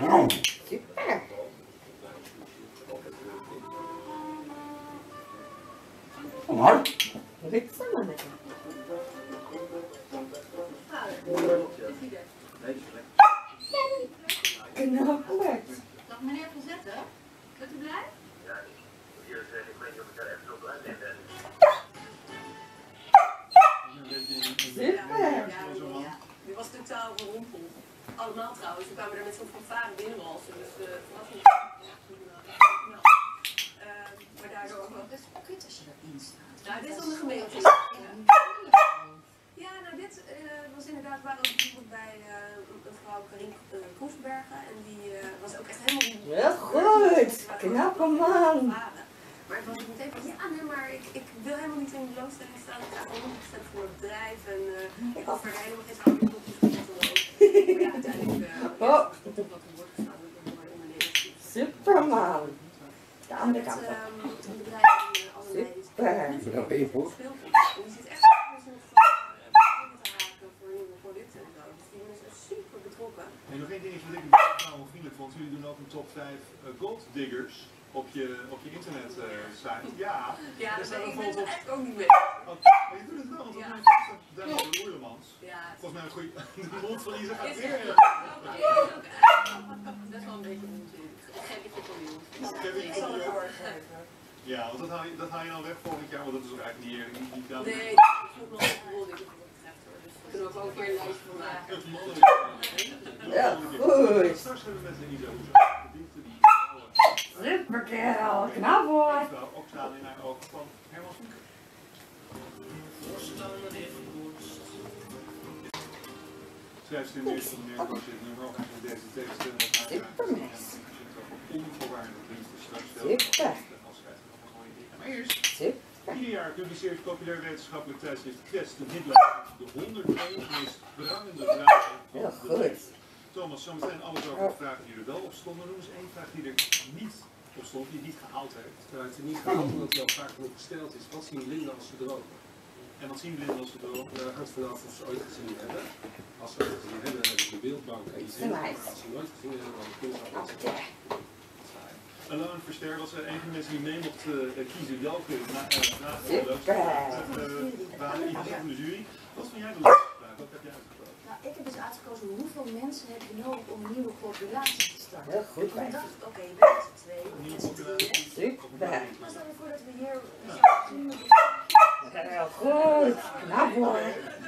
Super. Mooi. Goed zo, mannetje. Knappelijk. Dag meneer Van Zetten, bent u blij? Ja, ik weet niet of ik daar echt zo blij mee ben. Super. Ja. Dit was totaal verrompeld. Allemaal trouwens, we kwamen er met zo'n fanfare binnenwalsen. Dus vanaf niet. Maar daardoor ook wel. Dat is kut als je erin staat. Nou, dit is dan de gemeente. Ja, nou dit was inderdaad, we waren ook bijvoorbeeld bij mevrouw Karin Koesbergen en die was ook echt helemaal... Heel goed. Knappe man. Maar ik was ook meteen van, ja nee, maar ik wil helemaal niet in de blootstelling staan, ik ga 100% voor het bedrijf en ik had verder helemaal geen schouderklopjes voor te lopen. Maar ja, uiteindelijk wat er wordt gestaan door de ondernemers. Superman. De andere kant op. Een bedrijf en allerlei... Super. Welke invoer? En die zit echt te haken voor nieuwe producten en zo. Dus die is super betrokken. En nog één dingetje wat ik nou vriendelijk vond. Jullie doen ook een top 5 gold diggers op je internet site. Ja, Ja, daar staat ik ben bijvoorbeeld er op. echt ook niet mee. Oh, maar je doet het wel, want Ja. op mijn staat Daniel Roerlemans. Ja, Volgens mij een goede de mond van Isa gaat is weer. het best wel een beetje onzin. Ik geef het je van jou. Ik zal het doorgeven. Ja, want dat haal je dan weg volgend jaar, want dat is ook eigenlijk niet eerlijk. Niet wel. Nee, ik moet nog een rol wat dat betreft hoor. Dus we kunnen ook wel een keer een lijstje van maken. Het mannelijk. Ja, goed. Straks hebben we met de Isa hoe ze Super kerel. Knap hoor. ook staan in haar ogen van Herman Voek. Schrijft ze in de eerste nummer ook eigenlijk deze tekst en wat haar onvoorwaardelijk diensten straks stellen. Super. Maar eerst, Super. ieder jaar publiceert populair wetenschappelijk tijdschrift Quest een hitlijst de 101 meest prangende vragen van Heel de goed. tijd. Thomas, zometeen alles over de vragen die er wel op stonden. Noem eens één vraag die er niet op stond, die niet gehaald heeft. Nou, het is niet gehaald omdat hij al vaak genoeg gesteld is. Wat zien blinden als ze drogen? En wat zien blinden als ze drogen? Nou, dat hangt vanaf of ze ooit gezien hebben. Als ze ooit gezien hebben, dan hebben ze een beeldbank en die zien. Maar als ze nooit gezien hebben, dan kunnen ze dat niet. Alain Verster was een van de mensen die mee mocht kiezen welke vragen waren in de jury. Wat vond jij de laatste vraag? Wat heb jij uitgekozen? Nou, ik heb dus uitgekozen hoeveel mensen heb je nodig om een nieuwe populatie te starten. Heel goed. En ik dacht, oké, je bent met z'n tweeën, Nieuwe met z'n drieën. Super. Maar stel je voor dat we hier... Heel goed. Knap hoor.